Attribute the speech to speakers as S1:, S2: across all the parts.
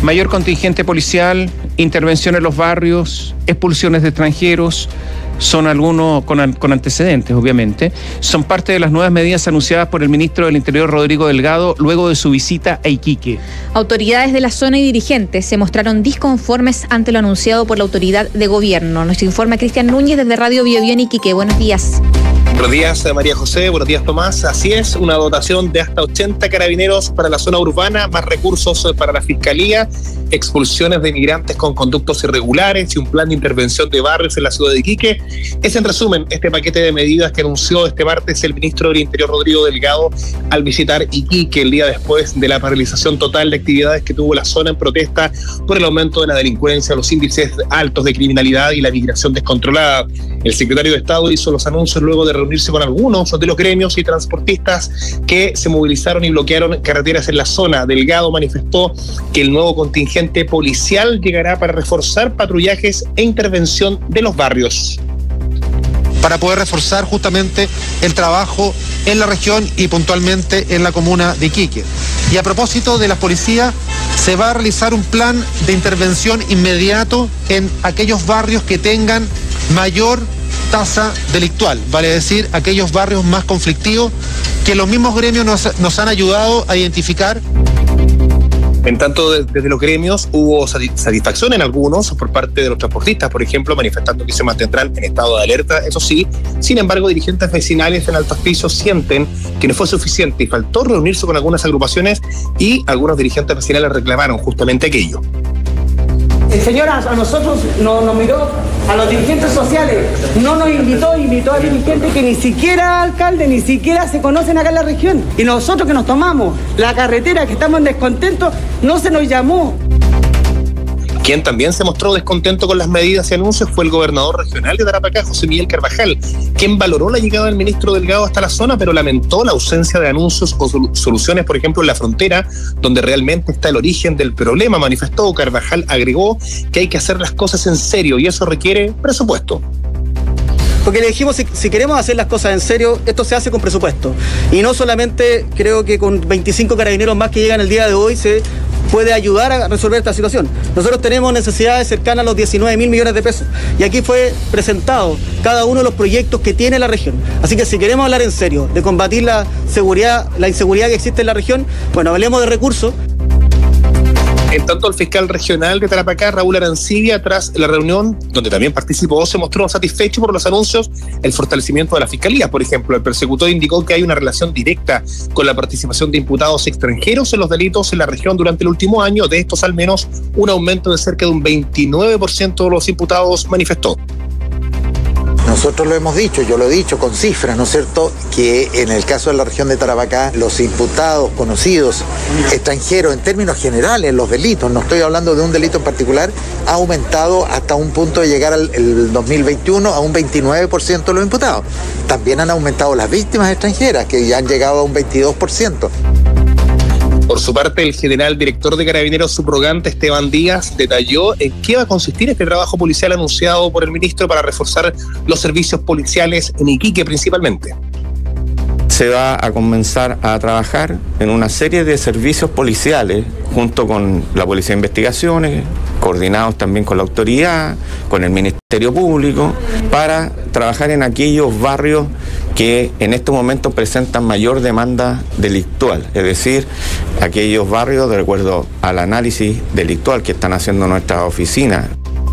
S1: Mayor contingente policial, intervención en los barrios, expulsiones de extranjeros, son algunos con antecedentes, obviamente. Son parte de las nuevas medidas anunciadas por el ministro del Interior, Rodrigo Delgado, luego de su visita a Iquique.
S2: Autoridades de la zona y dirigentes se mostraron disconformes ante lo anunciado por la autoridad de gobierno. Nos informa Cristian Núñez desde Radio Biobío en Iquique. Buenos días.
S3: Buenos días, María José. Buenos días, Tomás. Así es, una dotación de hasta 80 carabineros para la zona urbana, más recursos para la Fiscalía, expulsiones de migrantes con conductos irregulares y un plan de intervención de barrios en la ciudad de Iquique. Es, en resumen, este paquete de medidas que anunció este martes el ministro del Interior, Rodrigo Delgado, al visitar Iquique el día después de la paralización total de actividades que tuvo la zona en protesta por el aumento de la delincuencia, los índices altos de criminalidad y la migración descontrolada. El secretario de Estado hizo los anuncios luego de reunirse con algunos de los gremios y transportistas que se movilizaron y bloquearon carreteras en la zona. Delgado manifestó que el nuevo contingente policial llegará para reforzar patrullajes e intervención de los barrios,
S4: para poder reforzar justamente el trabajo en la región y puntualmente en la comuna de Iquique. Y a propósito de las policías, se va a realizar un plan de intervención inmediato en aquellos barrios que tengan mayor tasa delictual, vale decir, aquellos barrios más conflictivos que los mismos gremios nos han ayudado a identificar.
S3: En tanto, desde los gremios hubo satisfacción en algunos por parte de los transportistas, por ejemplo, manifestando que se mantendrán en estado de alerta. Eso sí, sin embargo, dirigentes vecinales en Alto Hospicio sienten que no fue suficiente y faltó reunirse con algunas agrupaciones y algunos dirigentes vecinales reclamaron justamente aquello.
S5: El señor a nosotros nos miró, a los dirigentes sociales, no nos invitó a dirigentes que ni siquiera alcalde, ni siquiera se conocen acá en la región. Y nosotros que nos tomamos la carretera, que estamos en descontento, no se nos llamó.
S3: Quien también se mostró descontento con las medidas y anuncios fue el gobernador regional de Tarapacá, José Miguel Carvajal, quien valoró la llegada del ministro Delgado hasta la zona, pero lamentó la ausencia de anuncios o soluciones, por ejemplo, en la frontera, donde realmente está el origen del problema. Manifestó. Carvajal agregó que hay que hacer las cosas en serio y eso requiere presupuesto.
S6: Porque le dijimos, si queremos hacer las cosas en serio, esto se hace con presupuesto. Y no solamente creo que con 25 carabineros más que llegan el día de hoy se puede ayudar a resolver esta situación. Nosotros tenemos necesidades cercanas a los 19.000 millones de pesos. Y aquí fue presentado cada uno de los proyectos que tiene la región. Así que si queremos hablar en serio de combatir la inseguridad que existe en la región, bueno, hablemos de recursos.
S3: En tanto, el fiscal regional de Tarapacá, Raúl Arancibia, tras la reunión donde también participó, se mostró satisfecho por los anuncios, el fortalecimiento de la fiscalía. Por ejemplo, el persecutor indicó que hay una relación directa con la participación de imputados extranjeros en los delitos en la región durante el último año. De estos, al menos un aumento de cerca de un 29% de los imputados, manifestó.
S7: Nosotros lo hemos dicho, yo lo he dicho con cifras, ¿no es cierto?, que en el caso de la región de Tarapacá, los imputados conocidos extranjeros en términos generales, los delitos, no estoy hablando de un delito en particular, ha aumentado hasta un punto de llegar el 2021 a un 29% de los imputados. También han aumentado las víctimas extranjeras, que ya han llegado a un 22%.
S3: Por su parte, el general director de Carabineros subrogante, Esteban Díaz, detalló en qué va a consistir este trabajo policial anunciado por el ministro para reforzar los servicios policiales en Iquique principalmente.
S8: Se va a comenzar a trabajar en una serie de servicios policiales junto con la Policía de Investigaciones, coordinados también con la autoridad, con el Ministerio Público, para trabajar en aquellos barrios que en estos momentos presentan mayor demanda delictual, es decir, aquellos barrios, de acuerdo al análisis delictual que están haciendo nuestras oficinas.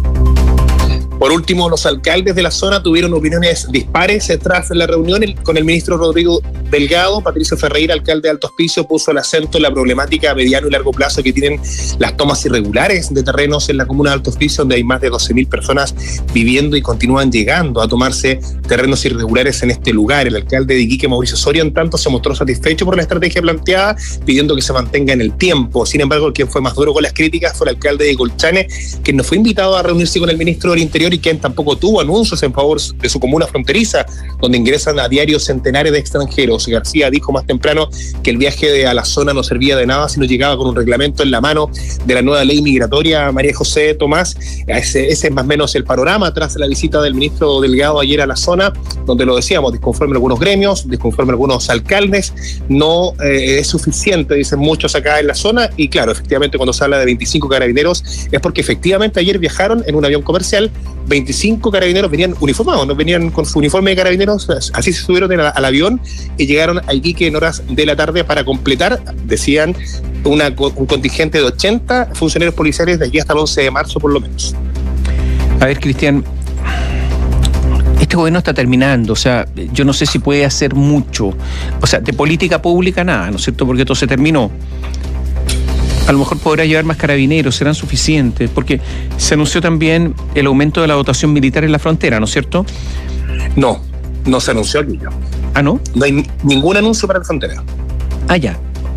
S3: Por último, los alcaldes de la zona tuvieron opiniones dispares tras la reunión con el ministro Rodrigo Delgado. Patricio Ferreira, alcalde de Alto Hospicio, puso el acento en la problemática a mediano y largo plazo que tienen las tomas irregulares de terrenos en la comuna de Alto Hospicio, donde hay más de 12.000 personas viviendo y continúan llegando a tomarse terrenos irregulares en este lugar. El alcalde de Iquique, Mauricio Soria, en tanto, se mostró satisfecho por la estrategia planteada, pidiendo que se mantenga en el tiempo. Sin embargo, quien fue más duro con las críticas fue el alcalde de Colchane, quien no fue invitado a reunirse con el ministro del Interior y quien tampoco tuvo anuncios en favor de su comuna fronteriza, donde ingresan a diario centenares de extranjeros. José García dijo más temprano que el viaje a la zona no servía de nada si no llegaba con un reglamento en la mano de la nueva ley migratoria. María José Tomás, ese es más o menos el panorama tras la visita del ministro Delgado ayer a la zona, donde lo decíamos, disconforme algunos gremios, disconforme algunos alcaldes, no es suficiente, dicen muchos acá en la zona, y claro, efectivamente cuando se habla de 25 carabineros es porque efectivamente ayer viajaron en un avión comercial, 25 carabineros venían uniformados, no venían con su uniforme de carabineros, así se subieron al avión y llegaron a Iquique en horas de la tarde para completar, decían, un contingente de 80 funcionarios policiales de aquí hasta el 11 de marzo por lo menos.
S1: A ver, Cristian, este gobierno está terminando, o sea, yo no sé si puede hacer mucho, o sea, de política pública nada, ¿no es cierto? Porque todo se terminó. A lo mejor podrá llevar más carabineros, serán suficientes, porque se anunció también el aumento de la dotación militar en la frontera, ¿no es cierto?
S3: No se anunció aquí ya.
S1: ¿Ah, no?
S3: No hay ningún anuncio para la frontera.
S1: Ah, ya.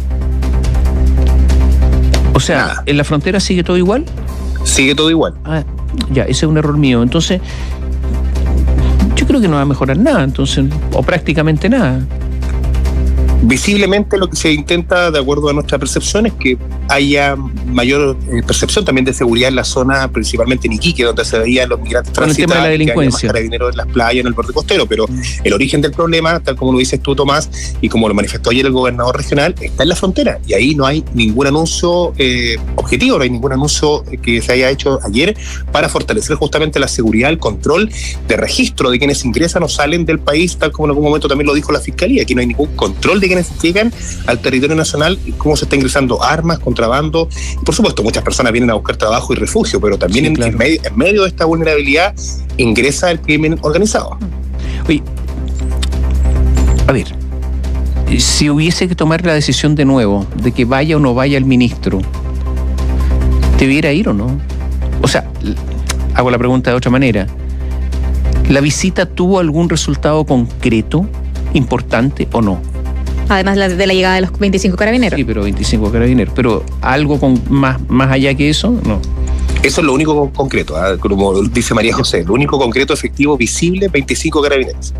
S1: O sea,
S3: Nada.
S1: ¿en la frontera sigue todo igual?
S3: Sigue todo igual.
S1: Ah, ya, ese es un error mío. Entonces, yo creo que no va a mejorar nada, entonces, o prácticamente nada.
S3: Visiblemente lo que se intenta, de acuerdo a nuestra percepción, es que haya mayor percepción también de seguridad en la zona, principalmente en Iquique, donde se veían los migrantes
S1: Con el tema de la delincuencia.
S3: Que haya más carabineros en las playas, en el borde costero, pero el origen del problema, tal como lo dices tú, Tomás, y como lo manifestó ayer el gobernador regional, está en la frontera, y ahí no hay ningún anuncio objetivo, no hay ningún anuncio que se haya hecho ayer para fortalecer justamente la seguridad, el control de registro de quienes ingresan o salen del país, tal como en algún momento también lo dijo la Fiscalía. Aquí no hay ningún control de quienes llegan al territorio nacional y cómo se está ingresando armas, contrabando. Y por supuesto, muchas personas vienen a buscar trabajo y refugio, pero también
S1: sí, claro.
S3: en medio de esta vulnerabilidad ingresa el crimen organizado.
S1: Oye, a ver, si hubiese que tomar la decisión de nuevo de que vaya o no vaya el ministro, ¿debiera ir o no? O sea, hago la pregunta de otra manera. ¿La visita tuvo algún resultado concreto, importante o no?
S2: Además de la llegada de los 25 carabineros.
S1: Sí, pero 25 carabineros. Pero algo con más allá que eso, no.
S3: Eso es lo único concreto, ¿eh? Como dice María José, lo único concreto, efectivo, visible, 25 carabineros.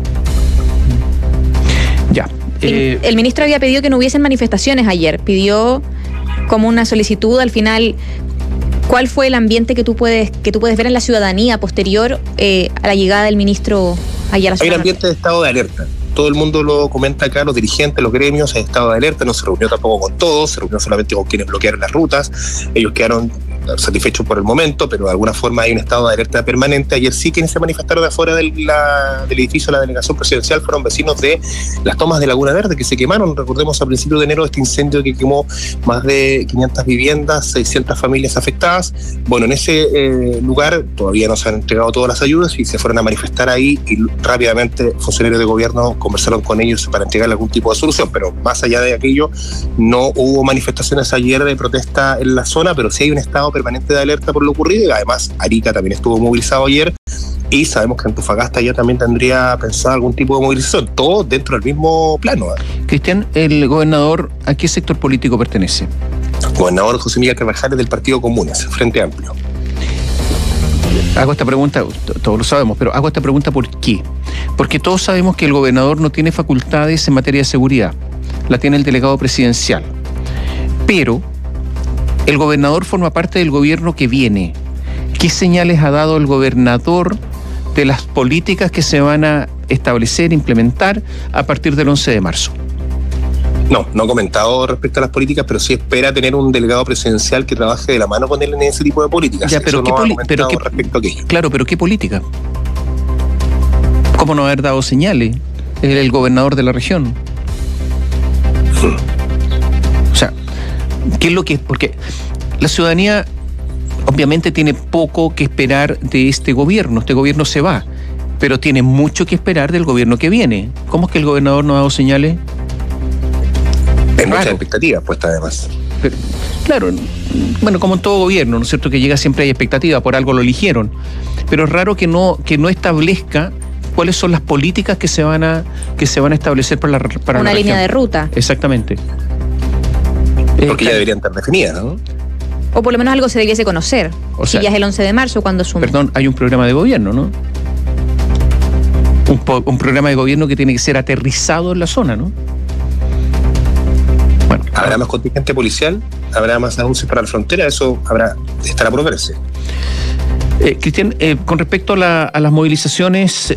S1: Ya.
S2: El ministro había pedido que no hubiesen manifestaciones ayer. Pidió como una solicitud al final. ¿Cuál fue el ambiente que tú puedes ver en la ciudadanía posterior a la llegada del ministro ayer a la ciudad?
S3: Hay un ambiente de estado de alerta. Todo el mundo lo comenta acá, los dirigentes, los gremios, en estado de alerta. No se reunió tampoco con todos, se reunió solamente con quienes bloquearon las rutas. Ellos quedaron satisfechos por el momento, pero de alguna forma hay un estado de alerta permanente. Ayer sí quienes se manifestaron afuera del edificio de la delegación presidencial fueron vecinos de las tomas de Laguna Verde, que se quemaron. Recordemos a principios de enero este incendio que quemó más de 500 viviendas, 600 familias afectadas. Bueno, en ese lugar todavía no se han entregado todas las ayudas y se fueron a manifestar ahí y rápidamente funcionarios de gobierno conversaron con ellos para entregarle algún tipo de solución, pero más allá de aquello no hubo manifestaciones ayer de protesta en la zona, pero sí hay un estado permanente de alerta por lo ocurrido y además Arica también estuvo movilizado ayer y sabemos que Antofagasta ya también tendría pensado algún tipo de movilización, todo dentro del mismo plano.
S1: Cristian, el gobernador, ¿a qué sector político pertenece?
S3: Gobernador José Miguel Carvajal del Partido Comunes, Frente Amplio.
S1: Hago esta pregunta, todos lo sabemos, pero hago esta pregunta ¿por qué? Porque todos sabemos que el gobernador no tiene facultades en materia de seguridad, la tiene el delegado presidencial, pero el gobernador forma parte del gobierno que viene. ¿Qué señales ha dado el gobernador de las políticas que se van a establecer, implementar a partir del 11 de marzo?
S3: No ha comentado respecto a las políticas, pero sí espera tener un delegado presidencial que trabaje de la mano con él en ese tipo de políticas.
S1: Ya, pero
S3: respecto a aquello.
S1: Claro, pero ¿qué política? ¿Cómo no haber dado señales? Es el gobernador de la región. O sea, ¿qué es lo que es? Porque la ciudadanía obviamente tiene poco que esperar de este gobierno. Este gobierno se va, pero tiene mucho que esperar del gobierno que viene. ¿Cómo es que el gobernador no ha dado señales?
S3: Hay muchas expectativas puestas además.
S1: Pero, claro, bueno, como en todo gobierno, ¿no es cierto? Que llega siempre hay expectativa, por algo lo eligieron. Pero es raro que no establezca cuáles son las políticas que se van a establecer para
S2: una línea de ruta.
S1: Exactamente.
S3: Porque ya deberían estar definidas, ¿no?
S2: O por lo menos algo se debiese conocer.
S1: O sea,
S2: si ya es el 11 de marzo cuando asume.
S1: Perdón, hay un programa de gobierno, ¿no? un programa de gobierno que tiene que ser aterrizado en la zona, ¿no? Bueno,
S3: habrá más contingente policial, habrá más anuncios para la frontera, eso estará por verse.
S1: Cristian, con respecto a las movilizaciones,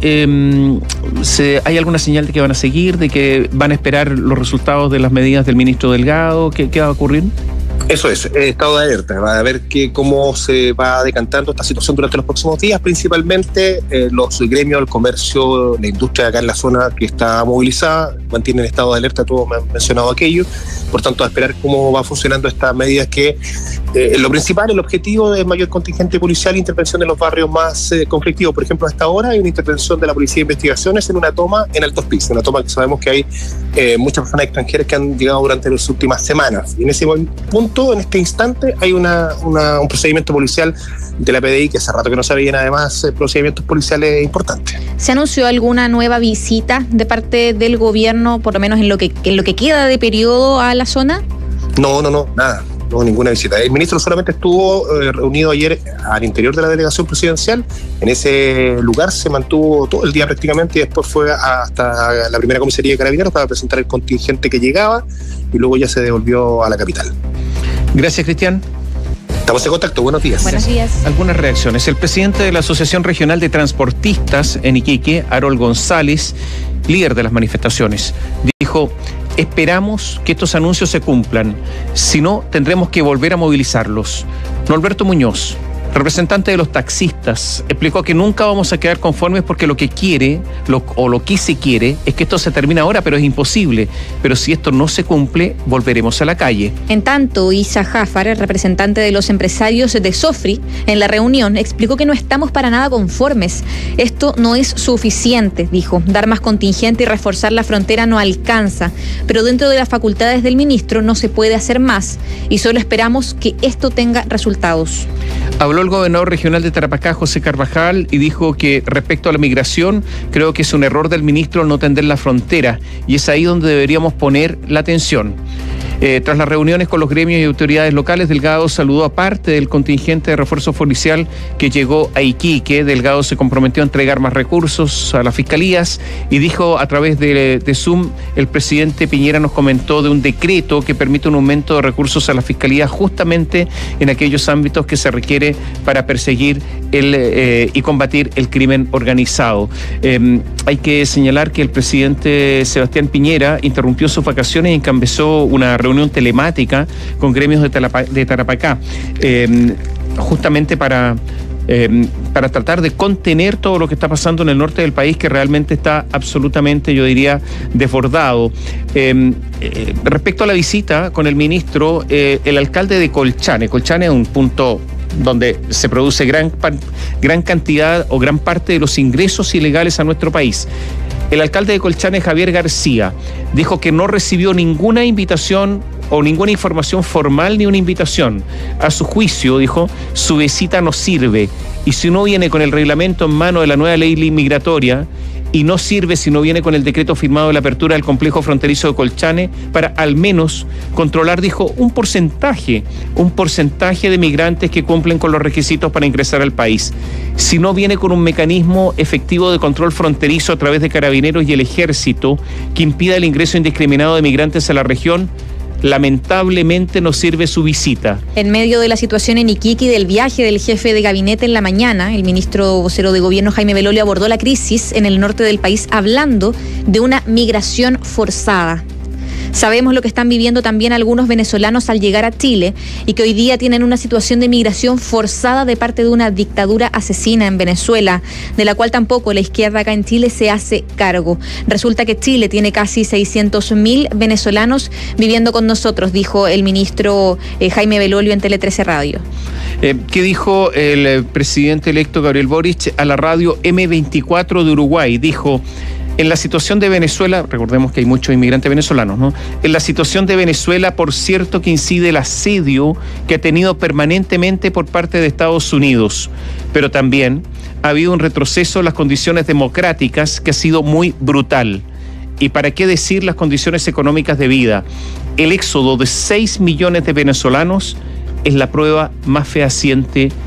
S1: ¿hay alguna señal de que van a seguir, de que van a esperar los resultados de las medidas del ministro Delgado? ¿Qué va a ocurrir?
S3: Eso es, estado de alerta, va a ver cómo se va decantando esta situación durante los próximos días, principalmente los gremios del comercio, la industria acá en la zona que está movilizada, mantienen estado de alerta, todos me han mencionado aquello, por tanto a esperar cómo va funcionando estas medidas que lo principal, el objetivo de mayor contingente policial e intervención en los barrios más conflictivos. Por ejemplo, hasta ahora hay una intervención de la Policía de Investigaciones en una toma en Alto Hospicio, una toma que sabemos que hay muchas personas extranjeras que han llegado durante las últimas semanas, y en ese punto, en este instante, hay un procedimiento policial de la PDI que hace rato que no se veían además procedimientos policiales importantes.
S2: ¿Se anunció alguna nueva visita de parte del gobierno, por lo menos en lo que queda de periodo a la zona?
S3: No, nada. No, ninguna visita. El ministro solamente estuvo reunido ayer al interior de la delegación presidencial. En ese lugar se mantuvo todo el día prácticamente y después fue hasta la primera comisaría de Carabineros para presentar el contingente que llegaba y luego ya se devolvió a la capital.
S1: Gracias, Cristian.
S3: Estamos en contacto. Buenos días.
S2: Buenos días.
S1: Algunas reacciones. El presidente de la Asociación Regional de Transportistas en Iquique, Harold González, líder de las manifestaciones, dijo: esperamos que estos anuncios se cumplan, si no tendremos que volver a movilizarlos. Norberto Muñoz, representante de los taxistas, explicó que nunca vamos a quedar conformes porque lo que se quiere es que esto se termine ahora, pero es imposible. Pero si esto no se cumple, volveremos a la calle.
S2: En tanto, Isa Jafar, el representante de los empresarios de Sofri, en la reunión explicó que no estamos para nada conformes. Esto no es suficiente, dijo. Dar más contingente y reforzar la frontera no alcanza, pero dentro de las facultades del ministro no se puede hacer más y solo esperamos que esto tenga resultados.
S1: Habló el gobernador regional de Tarapacá, José Carvajal, y dijo que respecto a la migración, creo que es un error del ministro no tender la frontera, y es ahí donde deberíamos poner la atención. Tras las reuniones con los gremios y autoridades locales, Delgado saludó a parte del contingente de refuerzo policial que llegó a Iquique. Delgado se comprometió a entregar más recursos a las fiscalías y dijo a través de Zoom, el presidente Piñera nos comentó de un decreto que permite un aumento de recursos a las fiscalías justamente en aquellos ámbitos que se requiere para perseguir y combatir el crimen organizado. Hay que señalar que el presidente Sebastián Piñera interrumpió sus vacaciones y encabezó una reunión telemática con gremios de Tarapacá, justamente para tratar de contener todo lo que está pasando en el norte del país, que realmente está absolutamente, yo diría, desbordado. Respecto a la visita con el ministro, el alcalde de Colchane es un punto donde se produce gran cantidad o gran parte de los ingresos ilegales a nuestro país. El alcalde de Colchane, Javier García, dijo que no recibió ninguna invitación o ninguna información formal ni una invitación. A su juicio, dijo, su visita no sirve, y si no viene con el reglamento en mano de la nueva ley migratoria, y no sirve si no viene con el decreto firmado de la apertura del complejo fronterizo de Colchane para al menos controlar, dijo, un porcentaje de migrantes que cumplen con los requisitos para ingresar al país. Si no viene con un mecanismo efectivo de control fronterizo a través de Carabineros y el Ejército que impida el ingreso indiscriminado de migrantes a la región, lamentablemente no sirve su visita.
S2: En medio de la situación en Iquique y del viaje del jefe de gabinete en la mañana, el ministro vocero de gobierno Jaime Belolio abordó la crisis en el norte del país hablando de una migración forzada. Sabemos lo que están viviendo también algunos venezolanos al llegar a Chile y que hoy día tienen una situación de migración forzada de parte de una dictadura asesina en Venezuela, de la cual tampoco la izquierda acá en Chile se hace cargo. Resulta que Chile tiene casi 600.000 venezolanos viviendo con nosotros, dijo el ministro Jaime Belolio en Tele 13 Radio.
S1: ¿Qué dijo el presidente electo Gabriel Boric a la radio M24 de Uruguay? Dijo: en la situación de Venezuela, recordemos que hay muchos inmigrantes venezolanos, ¿no? En la situación de Venezuela, por cierto que incide el asedio que ha tenido permanentemente por parte de Estados Unidos, pero también ha habido un retroceso en las condiciones democráticas que ha sido muy brutal. Y para qué decir las condiciones económicas de vida. El éxodo de 6 millones de venezolanos es la prueba más fehaciente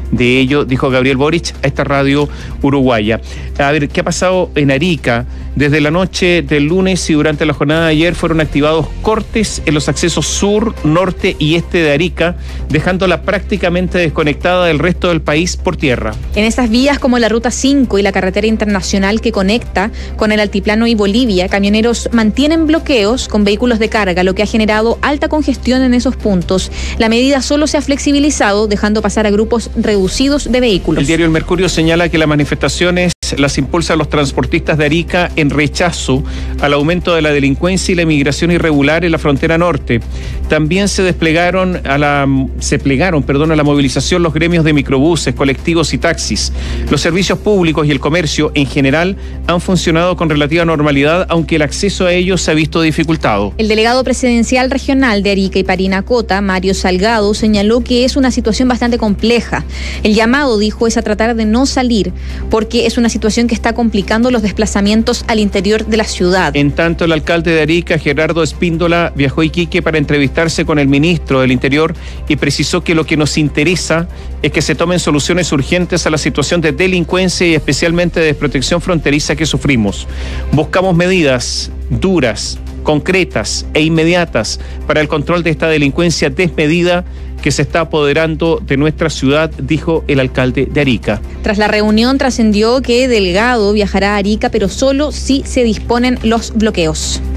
S1: de ello, dijo Gabriel Boric a esta radio uruguaya. A ver, ¿qué ha pasado en Arica? Desde la noche del lunes y durante la jornada de ayer fueron activados cortes en los accesos sur, norte y este de Arica, dejándola prácticamente desconectada del resto del país por tierra.
S2: En estas vías como la Ruta 5 y la carretera internacional que conecta con el altiplano y Bolivia, camioneros mantienen bloqueos con vehículos de carga, lo que ha generado alta congestión en esos puntos. La medida solo se ha flexibilizado, dejando pasar a grupos reducidos de vehículos.
S1: El diario El Mercurio señala que las manifestaciones las impulsan los transportistas de Arica en rechazo al aumento de la delincuencia y la inmigración irregular en la frontera norte. También se plegaron a la movilización los gremios de microbuses, colectivos y taxis. Los servicios públicos y el comercio en general han funcionado con relativa normalidad, aunque el acceso a ellos se ha visto dificultado.
S2: El delegado presidencial regional de Arica y Parinacota, Mario Salgado, señaló que es una situación bastante compleja. El llamado, dijo, es a tratar de no salir, porque es una situación que está complicando los desplazamientos al interior de la ciudad.
S1: En tanto, el alcalde de Arica, Gerardo Espíndola, viajó a Iquique para entrevistarse con el ministro del Interior y precisó que lo que nos interesa es que se tomen soluciones urgentes a la situación de delincuencia y especialmente de desprotección fronteriza que sufrimos. Buscamos medidas duras, concretas e inmediatas para el control de esta delincuencia desmedida que se está apoderando de nuestra ciudad, dijo el alcalde de Arica.
S2: Tras la reunión trascendió que Delgado viajará a Arica, pero solo si se disponen los bloqueos.